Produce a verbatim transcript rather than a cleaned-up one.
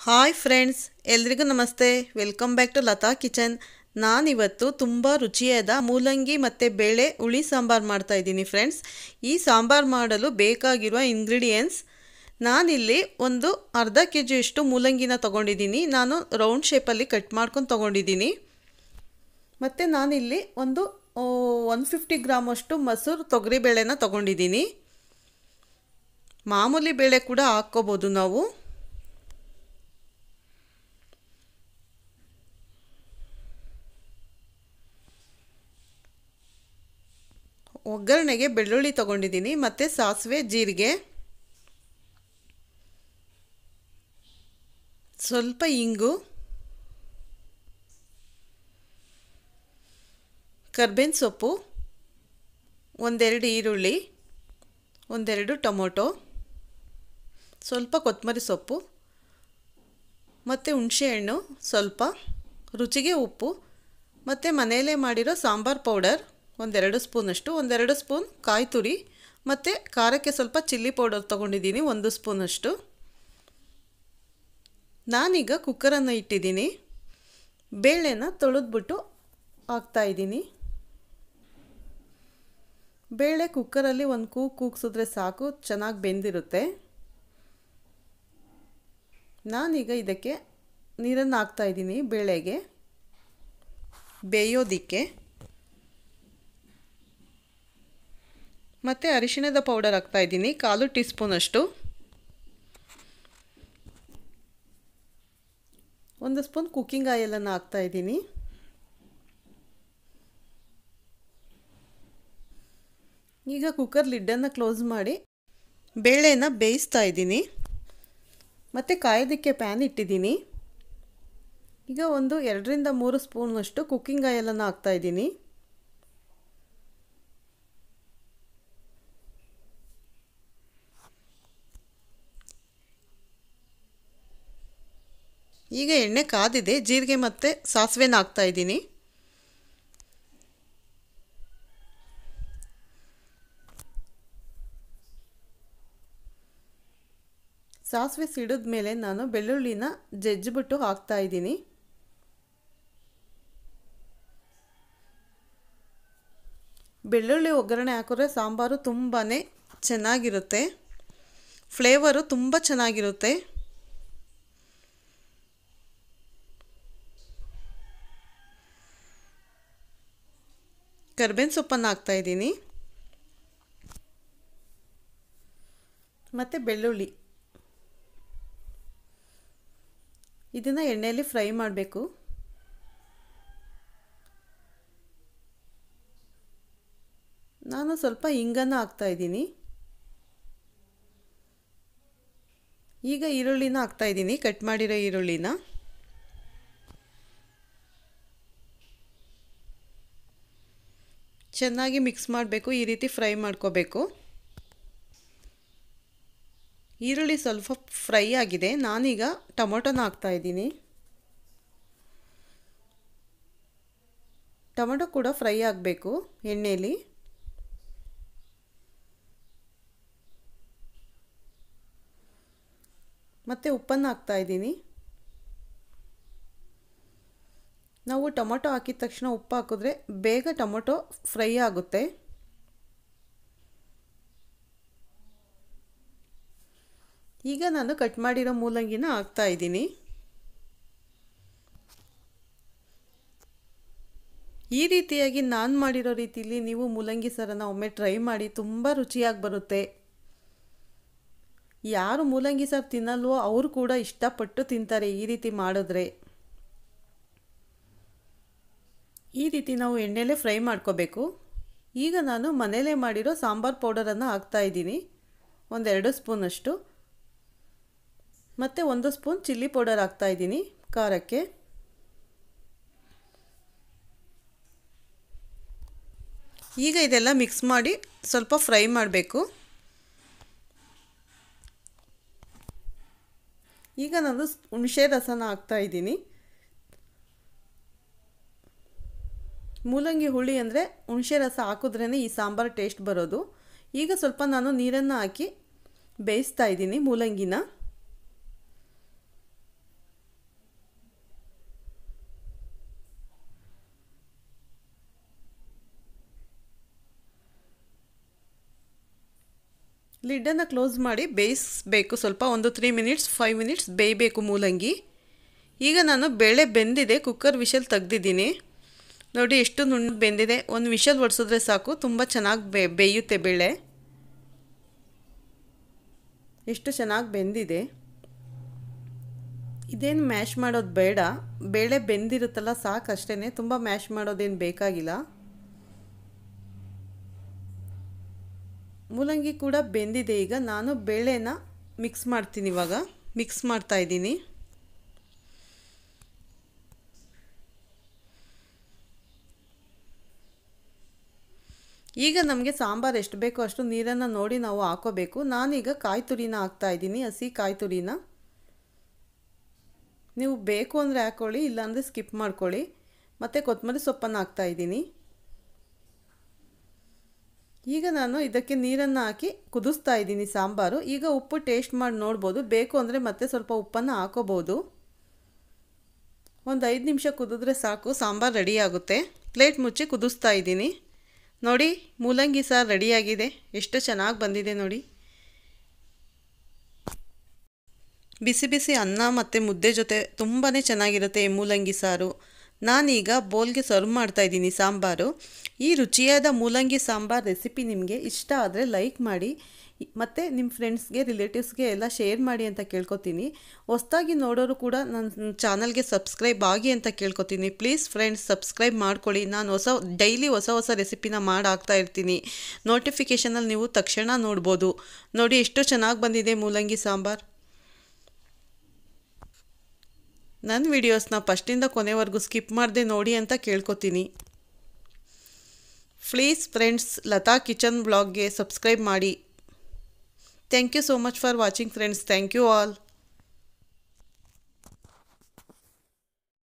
Hi friends, ಎಲ್ರಿಗೂ ನಮಸ್ತೆ. Welcome back to Lata kitchen. ನಾನಿವತ್ತು ತುಂಬ ರುಚಿಯಾದ ಮೂಲಂಗಿ ಮತ್ತು ಬೇಳೆ ಹುಳಿ ಸಾಂಬಾರು ಮಾಡ್ತಾಯಿದ್ದೀನಿ ಫ್ರೆಂಡ್ಸ್. ಈ ಸಾಂಬಾರು ಮಾಡಲು ಬೇಕಾಗಿರುವ ಇಂಗ್ರೀಡಿಯೆಂಟ್ಸ್, ನಾನಿಲ್ಲಿ ಒಂದು ಅರ್ಧ ಕೆ ಜಿಯಷ್ಟು ಮೂಲಂಗಿನ ತೊಗೊಂಡಿದ್ದೀನಿ. ನಾನು ರೌಂಡ್ ಶೇಪಲ್ಲಿ ಕಟ್ ಮಾಡ್ಕೊಂಡು ತೊಗೊಂಡಿದ್ದೀನಿ. ಮತ್ತು ನಾನಿಲ್ಲಿ ಒಂದು ಒನ್ ಫಿಫ್ಟಿ ಗ್ರಾಮಷ್ಟು ಮೊಸರು ತೊಗರಿಬೇಳೆನ ತೊಗೊಂಡಿದ್ದೀನಿ. ಮಾಮೂಲಿ ಬೇಳೆ ಕೂಡ ಹಾಕ್ಕೋಬೋದು ನಾವು. ಒಗ್ಗರಣೆಗೆ ಬೆಳ್ಳುಳ್ಳಿ ತೊಗೊಂಡಿದ್ದೀನಿ ಮತ್ತು ಸಾಸಿವೆ, ಜೀರಿಗೆ, ಸ್ವಲ್ಪ ಇಂಗು, ಕರ್ಬೇವಿನ ಸೊಪ್ಪು, ಒಂದೆರಡು ಈರುಳ್ಳಿ, ಒಂದೆರಡು ಟೊಮೊಟೊ, ಸ್ವಲ್ಪ ಕೊತ್ತಂಬರಿ ಸೊಪ್ಪು ಮತ್ತು ಹುಣಸೆಹಣ್ಣು, ಸ್ವಲ್ಪ ರುಚಿಗೆ ಉಪ್ಪು ಮತ್ತು ಮನೆಯಲ್ಲೇ ಮಾಡಿರೋ ಸಾಂಬಾರು ಪೌಡರ್ ಒಂದೆರಡು ಸ್ಪೂನಷ್ಟು, ಒಂದೆರಡು ಸ್ಪೂನ್ ಕಾಯಿ ತುರಿ ಮತ್ತು ಖಾರಕ್ಕೆ ಸ್ವಲ್ಪ ಚಿಲ್ಲಿ ಪೌಡರ್ ತೊಗೊಂಡಿದ್ದೀನಿ ಒಂದು ಸ್ಪೂನಷ್ಟು. ನಾನೀಗ ಕುಕ್ಕರನ್ನು ಇಟ್ಟಿದ್ದೀನಿ. ಬೇಳೆನ ತೊಳೆದ್ಬಿಟ್ಟು ಹಾಕ್ತಾಯಿದ್ದೀನಿ. ಬೇಳೆ ಕುಕ್ಕರಲ್ಲಿ ಒಂದು ಕೂಗು ಕೂಗಿಸಿದ್ರೆ ಸಾಕು, ಚೆನ್ನಾಗಿ ಬೆಂದಿರುತ್ತೆ. ನಾನೀಗ ಇದಕ್ಕೆ ನೀರನ್ನು ಹಾಕ್ತಾಯಿದ್ದೀನಿ ಬೇಳೆಗೆ ಬೇಯೋದಕ್ಕೆ. ಮತ್ತು ಅರಿಶಿಣದ ಪೌಡರ್ ಹಾಕ್ತಾಯಿದ್ದೀನಿ ಕಾಲು ಟೀ ಸ್ಪೂನಷ್ಟು, ಒಂದು ಸ್ಪೂನ್ ಕುಕ್ಕಿಂಗ್ ಆಯಿಲನ್ನು ಹಾಕ್ತಾಯಿದ್ದೀನಿ. ಈಗ ಕುಕ್ಕರ್ ಲಿಡ್ಡನ್ನು ಕ್ಲೋಸ್ ಮಾಡಿ ಬೇಳೆನ ಬೇಯಿಸ್ತಾ ಇದ್ದೀನಿ. ಮತ್ತು ಕಾಯೋದಕ್ಕೆ ಪ್ಯಾನ್ ಇಟ್ಟಿದ್ದೀನಿ. ಈಗ ಒಂದು ಎರಡರಿಂದ ಮೂರು ಸ್ಪೂನಷ್ಟು ಕುಕ್ಕಿಂಗ್ ಆಯಿಲನ್ನು ಹಾಕ್ತಾಯಿದ್ದೀನಿ. ಈಗ ಎಣ್ಣೆ ಕಾದಿದೆ. ಜೀರಿಗೆ ಮತ್ತು ಸಾಸಿವೆನ ಹಾಕ್ತಾಯಿದ್ದೀನಿ. ಸಾಸಿವೆ ಸಿಡಿದ ಮೇಲೆ ನಾನು ಬೆಳ್ಳುಳ್ಳಿನ ಜಜ್ಜಿಬಿಟ್ಟು ಹಾಕ್ತಾಯಿದ್ದೀನಿ. ಬೆಳ್ಳುಳ್ಳಿ ಒಗ್ಗರಣೆ ಹಾಕಿದ್ರೆ ಸಾಂಬಾರು ತುಂಬಾ ಚೆನ್ನಾಗಿರುತ್ತೆ, ಫ್ಲೇವರು ತುಂಬ ಚೆನ್ನಾಗಿರುತ್ತೆ. ಕರ್ಬೇವಿನ ಸೊಪ್ಪನ್ನು ಹಾಕ್ತಾಯಿದ್ದೀನಿ ಮತ್ತು ಬೆಳ್ಳುಳ್ಳಿ. ಇದನ್ನು ಎಣ್ಣೆಯಲ್ಲಿ ಫ್ರೈ ಮಾಡಬೇಕು. ನಾನು ಸ್ವಲ್ಪ ಇಂಗನ್ನು ಹಾಕ್ತಾಯಿದ್ದೀನಿ. ಈಗ ಈರುಳ್ಳಿನ ಹಾಕ್ತಾಯಿದ್ದೀನಿ, ಕಟ್ ಮಾಡಿರೋ ಈರುಳ್ಳಿನ. ಚೆನ್ನಾಗಿ ಮಿಕ್ಸ್ ಮಾಡಬೇಕು, ಈ ರೀತಿ ಫ್ರೈ ಮಾಡ್ಕೋಬೇಕು. ಈರುಳ್ಳಿ ಸ್ವಲ್ಪ ಫ್ರೈ ಆಗಿದೆ. ನಾನೀಗ ಟೊಮೊಟೊನ ಹಾಕ್ತಾಯಿದ್ದೀನಿ. ಟೊಮೊಟೊ ಕೂಡ ಫ್ರೈ ಆಗಬೇಕು ಎಣ್ಣೆಯಲ್ಲಿ. ಮತ್ತು ಉಪ್ಪನ್ನು ಹಾಕ್ತಾಯಿದ್ದೀನಿ. ನಾವು ಟೊಮೊಟೊ ಹಾಕಿದ ತಕ್ಷಣ ಉಪ್ಪು ಹಾಕಿದ್ರೆ ಬೇಗ ಟೊಮೊಟೊ ಫ್ರೈ ಆಗುತ್ತೆ. ಈಗ ನಾನು ಕಟ್ ಮಾಡಿರೋ ಮೂಲಂಗಿನ ಹಾಕ್ತಾಯಿದ್ದೀನಿ. ಈ ರೀತಿಯಾಗಿ ನಾನು ಮಾಡಿರೋ ರೀತಿಯಲ್ಲಿ ನೀವು ಮೂಲಂಗಿ ಸಾರನ್ನು ಒಮ್ಮೆ ಟ್ರೈ ಮಾಡಿ, ತುಂಬ ರುಚಿಯಾಗಿ ಬರುತ್ತೆ. ಯಾರು ಮೂಲಂಗಿ ಸಾರು ತಿನ್ನಲ್ವೋ ಅವರು ಕೂಡ ಇಷ್ಟಪಟ್ಟು ತಿಂತಾರೆ ಈ ರೀತಿ ಮಾಡಿದ್ರೆ. ಈ ರೀತಿ ನಾವು ಎಣ್ಣೆಲೇ ಫ್ರೈ ಮಾಡ್ಕೋಬೇಕು. ಈಗ ನಾನು ಮನೆಯಲ್ಲೇ ಮಾಡಿರೋ ಸಾಂಬಾರು ಪೌಡರನ್ನು ಹಾಕ್ತಾಯಿದ್ದೀನಿ, ಒಂದೆರಡು ಸ್ಪೂನಷ್ಟು. ಮತ್ತು ಒಂದು ಸ್ಪೂನ್ ಚಿಲ್ಲಿ ಪೌಡರ್ ಹಾಕ್ತಾಯಿದ್ದೀನಿ ಖಾರಕ್ಕೆ. ಈಗ ಇದೆಲ್ಲ ಮಿಕ್ಸ್ ಮಾಡಿ ಸ್ವಲ್ಪ ಫ್ರೈ ಮಾಡಬೇಕು. ಈಗ ನಾನು ಹುಣಸೆ ರಸನ ಹಾಕ್ತಾಯಿದ್ದೀನಿ. ಮೂಲಂಗಿ ಹುಳಿ ಅಂದರೆ ಹುಣಸೆ ರಸ ಹಾಕಿದ್ರೇ ಈ ಸಾಂಬಾರು ಟೇಸ್ಟ್ ಬರೋದು. ಈಗ ಸ್ವಲ್ಪ ನಾನು ನೀರನ್ನು ಹಾಕಿ ಬೇಯಿಸ್ತಾ ಇದ್ದೀನಿ ಮೂಲಂಗಿನ. ಲಿಡ್ಡನ್ನು ಕ್ಲೋಸ್ ಮಾಡಿ ಬೇಯಿಸಬೇಕು. ಸ್ವಲ್ಪ ಒಂದು ತ್ರೀ ಮಿನಿಟ್ಸ್ ಫೈವ್ ಮಿನಿಟ್ಸ್ ಬೇಯಬೇಕು ಮೂಲಂಗಿ. ಈಗ ನಾನು ಬೇಳೆ ಬೆಂದಿದೆ, ಕುಕ್ಕರ್ ವಿಷಲ್ ತೆಗ್ದಿದ್ದೀನಿ. ನೋಡಿ ಎಷ್ಟು ನುಣ್ಣಗೆ ಬೆಂದಿದೆ. ಒಂದು ವಿಷಲ್ ಹೊಡ್ಸಿದ್ರೆ ಸಾಕು, ತುಂಬ ಚೆನ್ನಾಗಿ ಬೇ ಬೇಯುತ್ತೆ ಬೇಳೆ. ಎಷ್ಟು ಚೆನ್ನಾಗಿ ಬೆಂದಿದೆ. ಇದೇನು ಮ್ಯಾಶ್ ಮಾಡೋದು ಬೇಡ, ಬೇಳೆ ಬೆಂದಿರುತ್ತಲ್ಲ ಸಾಕು ಅಷ್ಟೇ, ತುಂಬ ಮ್ಯಾಶ್ ಮಾಡೋದೇನು ಬೇಕಾಗಿಲ್ಲ. ಮೂಲಂಗಿ ಕೂಡ ಬೆಂದಿದೆ. ಈಗ ನಾನು ಬೇಳೆನ ಮಿಕ್ಸ್ ಮಾಡ್ತೀನಿ. ಇವಾಗ ಮಿಕ್ಸ್ ಮಾಡ್ತಾ ಇದ್ದೀನಿ. ಈಗ ನಮಗೆ ಸಾಂಬಾರು ಎಷ್ಟು ಬೇಕೋ ಅಷ್ಟು ನೀರನ್ನು ನೋಡಿ ನಾವು ಹಾಕೋಬೇಕು. ನಾನೀಗ ಕಾಯಿ ತುರಿನ ಹಾಕ್ತಾ ಇದ್ದೀನಿ, ಹಸಿ ಕಾಯಿ ತುರಿನ. ನೀವು ಬೇಕು ಅಂದರೆ ಹಾಕ್ಕೊಳ್ಳಿ, ಇಲ್ಲಾಂದರೆ ಸ್ಕಿಪ್ ಮಾಡ್ಕೊಳ್ಳಿ. ಮತ್ತು ಕೊತ್ತಂಬರಿ ಸೊಪ್ಪನ್ನು ಹಾಕ್ತಾ ಇದ್ದೀನಿ. ಈಗ ನಾನು ಇದಕ್ಕೆ ನೀರನ್ನು ಹಾಕಿ ಕುದಿಸ್ತಾ ಇದ್ದೀನಿ ಸಾಂಬಾರು. ಈಗ ಉಪ್ಪು ಟೇಸ್ಟ್ ಮಾಡಿ ನೋಡ್ಬೋದು, ಬೇಕು ಅಂದರೆ ಮತ್ತೆ ಸ್ವಲ್ಪ ಉಪ್ಪನ್ನು ಹಾಕೋಬೋದು. ಒಂದು ಐದು ನಿಮಿಷ ಕುದಿದ್ರೆ ಸಾಕು, ಸಾಂಬಾರು ರೆಡಿ ಆಗುತ್ತೆ. ಪ್ಲೇಟ್ ಮುಚ್ಚಿ ಕುದಿಸ್ತಾ ಇದ್ದೀನಿ. ನೋಡಿ ಮೂಲಂಗಿ ಸಾರು ರೆಡಿಯಾಗಿದೆ. ಎಷ್ಟು ಚೆನ್ನಾಗಿ ಬಂದಿದೆ ನೋಡಿ. ಬಿಸಿ ಬಿಸಿ ಅನ್ನ ಮತ್ತು ಮುದ್ದೆ ಜೊತೆ ತುಂಬಾ ಚೆನ್ನಾಗಿರುತ್ತೆ ಈ ಮೂಲಂಗಿ ಸಾರು. ನಾನೀಗ ಬೌಲ್ಗೆ ಸರ್ವ್ ಮಾಡ್ತಾಯಿದ್ದೀನಿ ಸಾಂಬಾರು. ಈ ರುಚಿಯಾದ ಮೂಲಂಗಿ ಸಾಂಬಾರು ರೆಸಿಪಿ ನಿಮಗೆ ಇಷ್ಟ ಆದರೆ ಲೈಕ್ ಮಾಡಿ, ಮತ್ತು ನಿಮ್ಮ ಫ್ರೆಂಡ್ಸ್ಗೆ ರಿಲೇಟಿವ್ಸ್ಗೆ ಎಲ್ಲ ಶೇರ್ ಮಾಡಿ ಅಂತ ಕೇಳ್ಕೊತೀನಿ. ಹೊಸದಾಗಿ ನೋಡೋರು ಕೂಡ ನನ್ನ ಚಾನಲ್ಗೆ ಸಬ್ಸ್ಕ್ರೈಬ್ ಆಗಿ ಅಂತ ಕೇಳ್ಕೊತೀನಿ. ಪ್ಲೀಸ್ ಫ್ರೆಂಡ್ಸ್ ಸಬ್ಸ್ಕ್ರೈಬ್ ಮಾಡ್ಕೊಳ್ಳಿ. ನಾನು ಹೊಸ ಡೈಲಿ ಹೊಸ ಹೊಸ ರೆಸಿಪಿನ ಮಾಡಿ ಹಾಕ್ತಾ ಇರ್ತೀನಿ. ನೋಟಿಫಿಕೇಷನಲ್ಲಿ ನೀವು ತಕ್ಷಣ ನೋಡ್ಬೋದು. ನೋಡಿ ಎಷ್ಟು ಚೆನ್ನಾಗಿ ಬಂದಿದೆ ಮೂಲಂಗಿ ಸಾಂಬಾರು. ನನ್ನ ವಿಡಿಯೋಸ್ನ ಫಸ್ಟಿಂದ ಕೊನೆವರೆಗೂ ಸ್ಕಿಪ್ ಮಾಡದೆ ನೋಡಿ ಅಂತ ಕೇಳ್ಕೊತೀನಿ. ಪ್ಲೀಸ್ ಫ್ರೆಂಡ್ಸ್ ಲತಾ ಕಿಚನ್ ಬ್ಲಾಗ್ಗೆ ಸಬ್ಸ್ಕ್ರೈಬ್ ಮಾಡಿ. Thank you so much for watching friends. Thank you all.